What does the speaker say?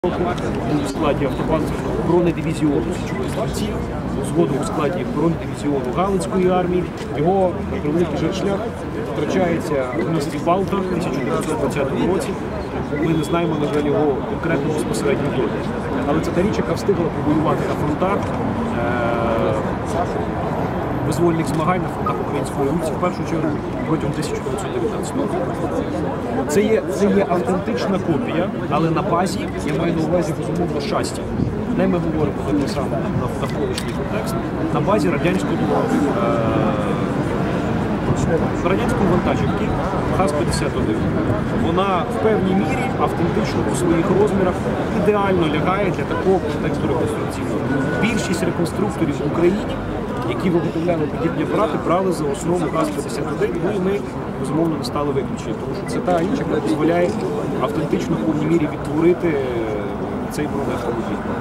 Був у складі автопанцирного бронедивізіону січових стрільців, згодом у складі бронедивізіону Галицької армії. Його превеликий шлях втрачається в місті Балта в 1920 році. Ми не знаємо, на жаль, його конкретно безпосередньо долі. Але це та річ, яка встигла побоювати на фронтах визвольних змагань на фронтах Української революції, в першу чергу, протягом 1919 року. Це є автентична копія, але на базі, я маю на увазі, безумовно, шасті. Не ми говоримо про те саме навколишній контекст, на базі радянської вантажівки ГАЗ-51. Вона в певній мірі автентично по своїх розмірах ідеально лягає для такого контексту реконструкційного. Більшість реконструкторів в Україні, які виготовляли подібні апарати, брали за основу ГАЗ-51, ну і ми, безумовно, не стали виключення, тому що це та річ, яка дозволяє автентично в повній мірі відтворити цей бронеавтомобіль.